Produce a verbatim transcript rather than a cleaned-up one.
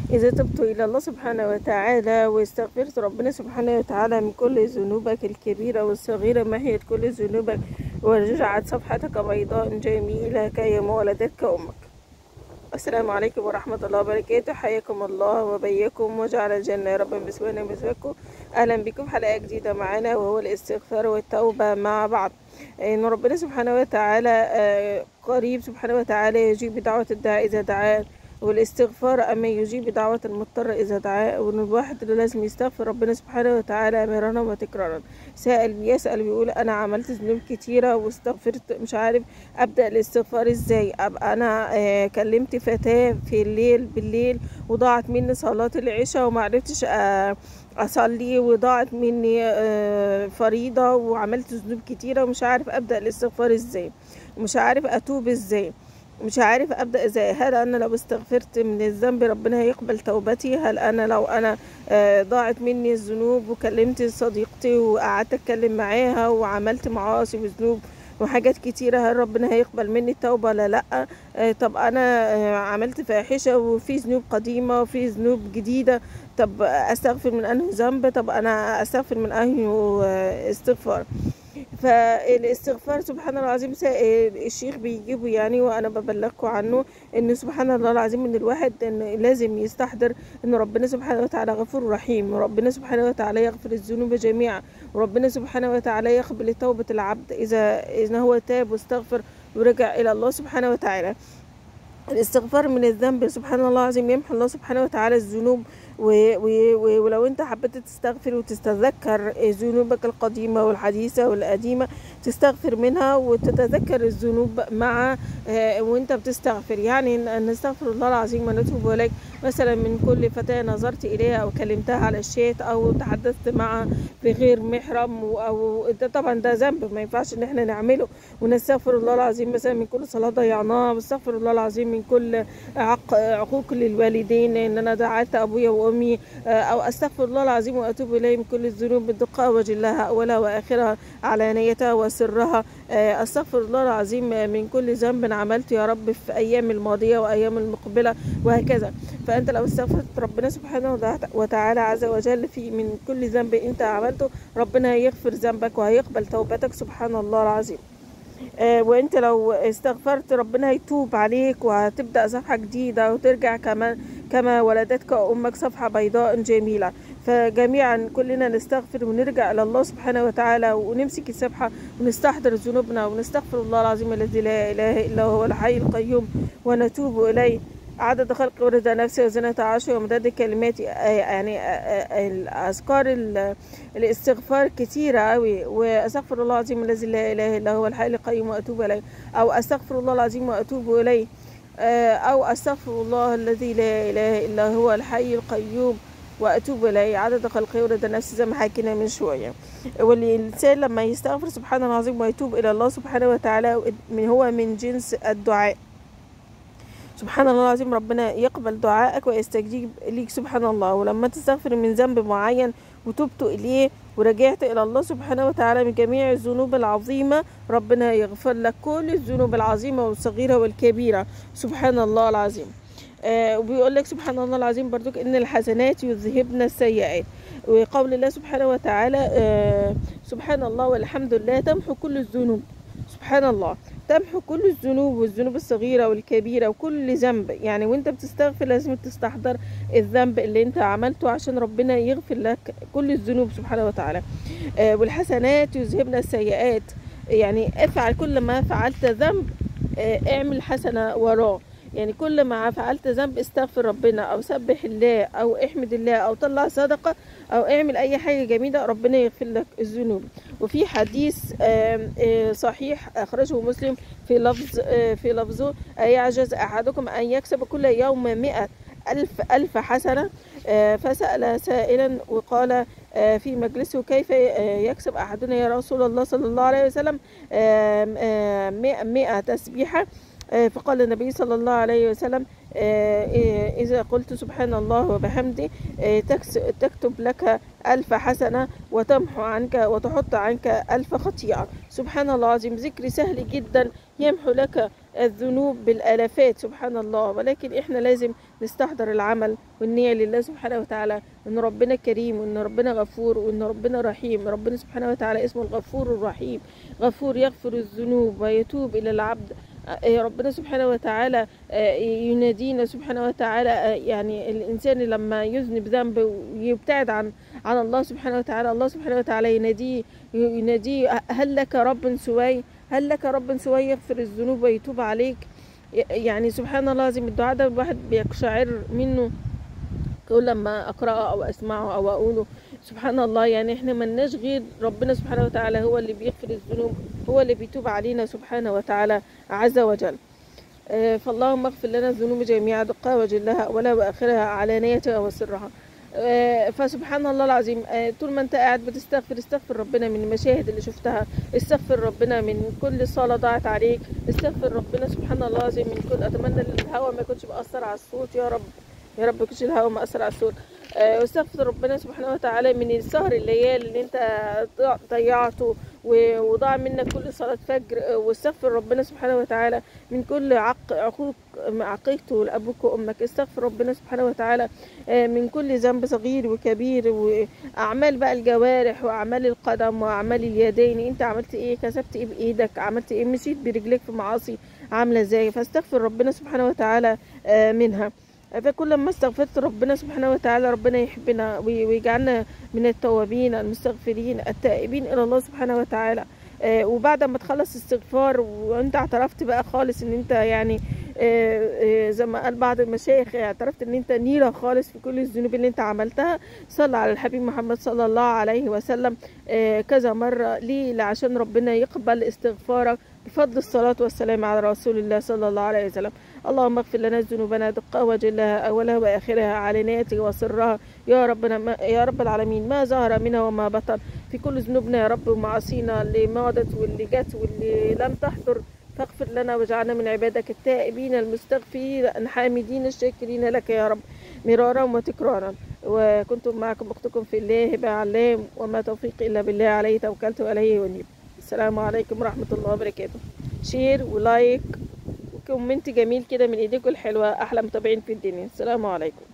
إذا تبت إلى الله سبحانه وتعالى واستغفرت ربنا سبحانه وتعالى من كل ذنوبك الكبيرة والصغيرة، محيت كل ذنوبك ورجعت صفحتك بيضاء جميلة كيما ولدتك أمك. السلام عليكم ورحمة الله وبركاته. حياكم الله وبياكم وجعل الجنة يا رب بسوانا بسواكم. أهلا بكم في حلقة جديدة معنا، وهو الاستغفار والتوبة مع بعض. إن ربنا سبحانه وتعالى قريب سبحانه وتعالى يجيب دعوة الداعي إذا دعاه، والاستغفار أما يجيب دعوة المضطر إذا دعاه، وإن الواحد لازم يستغفر ربنا سبحانه وتعالى مرارا وتكرارا. سائل بيسأل بيقول أنا عملت ذنوب كتيرة واستغفرت، مش عارف أبدأ الاستغفار إزاي. أبقى أنا آه كلمت فتاة في الليل بالليل وضاعت مني صلاة العشاء ومعرفتش آه أصلي، وضاعت مني آه فريضة، وعملت ذنوب كتيرة ومش عارف أبدأ الاستغفار إزاي، ومش عارف أتوب إزاي، مش عارف ابدا ازاي. هل انا لو استغفرت من الذنب ربنا هيقبل توبتي؟ هل انا لو انا ضاعت مني الذنوب وكلمت صديقتي وقعدت اتكلم معاها وعملت معاصي وذنوب وحاجات كتيرة، هل ربنا هيقبل مني التوبة ولا لا؟ طب انا عملت فاحشة وفي ذنوب قديمة وفي ذنوب جديدة، طب استغفر من انه ذنب؟ طب انا استغفر من انه استغفار؟ فالاستغفار سبحان الله العظيم الشيخ بيجيبه يعني، وانا ببلغكم عنه، ان سبحان الله العظيم ان الواحد إن لازم يستحضر ان ربنا سبحانه وتعالى غفور رحيم، وربنا سبحانه وتعالى يغفر الذنوب جميعا، وربنا سبحانه وتعالى يقبل توبة العبد اذا اذا هو تاب واستغفر ورجع الى الله سبحانه وتعالى. الاستغفار من الذنب سبحان الله العظيم يمحو الله سبحانه وتعالى الذنوب، ولو انت حبيت تستغفر وتتذكر ذنوبك القديمة والحديثة والقديمة تستغفر منها وتتذكر الذنوب مع وانت بتستغفر. يعني نستغفر الله العظيم ونتوب اليك مثلا من كل فتاة نظرت اليها او كلمتها على الشات او تحدثت معها بغير محرم، او ده طبعا ده ذنب ما ينفعش ان احنا نعمله. ونستغفر الله العظيم مثلا من كل صلاة ضيعناها، واستغفر الله العظيم من كل عق... عقوق للوالدين، ان انا دعيت ابويا وامي، او استغفر الله العظيم واتوب اليه من كل الذنوب بالدقه وجلها اولها واخرها علانيتها وسرها. استغفر الله العظيم من كل ذنب عملته يا رب في ايام الماضيه وايام المقبله وهكذا. فانت لو استغفرت ربنا سبحانه وتعالى عز وجل في من كل ذنب انت عملته، ربنا هيغفر ذنبك وهيقبل توبتك سبحان الله العظيم. آه وانت لو استغفرت ربنا هيتوب عليك وهتبدأ صفحة جديدة وترجع كما كما ولدتك أمك صفحة بيضاء جميلة. فجميعا كلنا نستغفر ونرجع إلى الله سبحانه وتعالى ونمسك السبحة ونستحضر ذنوبنا ونستغفر الله العظيم الذي لا إله إلا هو الحي القيوم ونتوب إليه عدد خلق ورضا نفسي وزنة عرشه ومداد كلماتي. يعني الأذكار الاستغفار كتيرة أوي. وأستغفر الله العظيم الذي لا إله إلا هو الحي القيوم وأتوب إليه، أو أستغفر الله العظيم وأتوب إليه، أو أستغفر الله الذي لا إله إلا هو الحي القيوم وأتوب إليه عدد خلقه ورضا نفسي زي ما حكينا من شوية. والإنسان لما يستغفر سبحان الله العظيم ويتوب إلى الله سبحانه وتعالى هو من جنس الدعاء. سبحان الله العظيم ربنا يقبل دعائك ويستجيب ليك سبحان الله. ولما تستغفر من ذنب معين وتبت إليه ورجعت إلى الله سبحانه وتعالى من جميع الذنوب العظيمة، ربنا يغفر لك كل الذنوب العظيمة والصغيرة والكبيرة سبحان الله العظيم. آه وبيقول لك سبحان الله العظيم برضك إن الحسنات يذهبن السيئات، وقول الله سبحانه وتعالى آه سبحان الله والحمد لله تمحو كل الذنوب. سبحان الله تمحو كل الذنوب والذنوب الصغيرة والكبيرة وكل ذنب. يعني وانت بتستغفر لازم تستحضر الذنب اللي انت عملته عشان ربنا يغفر لك كل الذنوب سبحانه وتعالى. آه والحسنات يذهبن السيئات، يعني افعل كل ما فعلت ذنب آه اعمل حسنة وراه. يعني كل ما فعلت ذنب استغفر ربنا او سبح الله او احمد الله او طلع صدقة او اعمل اي حاجة جميلة ربنا يغفر لك الذنوب. وفي حديث صحيح اخرجه مسلم في لفظ في لفظه يعجز احدكم ان يكسب كل يوم مئة ألف ألف حسنة. فسأل سائلا وقال في مجلسه كيف يكسب أحدنا يا رسول الله صلى الله عليه وسلم مئة تسبيحة؟ فقال النبي صلى الله عليه وسلم إذا قلت سبحان الله وبحمده تكتب لك ألف حسنة وتمحو عنك وتحط عنك ألف خطيئة. سبحان الله العظيم، ذكر سهل جدا يمحو لك الذنوب بالآلافات. سبحان الله. ولكن احنا لازم نستحضر العمل والنية لله سبحانه وتعالى، ان ربنا كريم وان ربنا غفور وان ربنا رحيم. ربنا سبحانه وتعالى اسمه الغفور الرحيم، غفور يغفر الذنوب ويتوب الى العبد. ربنا سبحانه وتعالى ينادينا سبحانه وتعالى، يعني الإنسان لما يذنب ذنب ويبتعد عن عن الله سبحانه وتعالى، الله سبحانه وتعالى يناديه يناديه هل لك رب سواي؟ هل لك رب سواي يغفر الذنوب ويتوب عليك؟ يعني سبحان الله العظيم، الدعاء ده الواحد بيقشعر منه كل لما أقرأه أو أسمعه أو أقوله. سبحان الله، يعني احنا ملناش غير ربنا سبحانه وتعالى، هو اللي بيغفر الذنوب، هو اللي بيتوب علينا سبحانه وتعالى عز وجل. آه فاللهم اغفر لنا الذنوب جميعا، دقها وجلها أولها وآخرها علانيتها وسرها. آه فسبحان الله العظيم، آه طول ما انت قاعد بتستغفر، استغفر ربنا من المشاهد اللي شفتها، استغفر ربنا من كل صلاة ضاعت عليك، استغفر ربنا سبحان الله العظيم من كل. اتمنى ان الهواء ما يكونش مأثر على الصوت يا رب، يا رب يكونش الهواء مأثر على الصوت. أه واستغفر ربنا سبحانه وتعالى من السهر الليالي اللي انت ضيعته وضاع منك كل صلاة فجر. واستغفر ربنا سبحانه وتعالى من كل عق عقوق عقيقته لأبوك وأمك. استغفر ربنا سبحانه وتعالى من كل ذنب صغير وكبير، وأعمال بقى الجوارح وأعمال القدم وأعمال اليدين. انت عملت ايه؟ كسبت ايه بإيدك؟ عملت ايه؟ مشيت برجليك في معاصي عاملة ازاي؟ فاستغفر ربنا سبحانه وتعالى منها. فكل ما استغفرت ربنا سبحانه وتعالى ربنا يحبنا ويجعلنا من التوابين المستغفرين التائبين إلى الله سبحانه وتعالى. آه وبعد ما تخلص استغفار وانت اعترفت بقى خالص ان انت يعني آه آه زي ما قال بعض المشايخ، اعترفت ان انت نيرة خالص في كل الذنوب اللي انت عملتها، صلى على الحبيب محمد صلى الله عليه وسلم آه كذا مرة. ليه؟ عشان ربنا يقبل استغفارك بفضل الصلاة والسلام على رسول الله صلى الله عليه وسلم. اللهم اغفر لنا ذنوبنا دقها وجلها أولها وآخرها علانيتها وسرها يا ربنا يا رب العالمين، ما ظهر منها وما بطن، في كل ذنوبنا يا رب ومعاصينا اللي ماضت واللي جت واللي لم تحضر. فاغفر لنا واجعلنا من عبادك التائبين المستغفرين الحامدين الشاكرين لك يا رب مرارا وتكرارا. وكنتم معكم أختكم في الله هبة علام، وما توفيقي إلا بالله، عليه توكلت وعليه ونيب. السلام عليكم ورحمة الله وبركاته. شير ولايك وكومنت جميل كده من ايديكم الحلوة، احلى متابعين في الدنيا. السلام عليكم.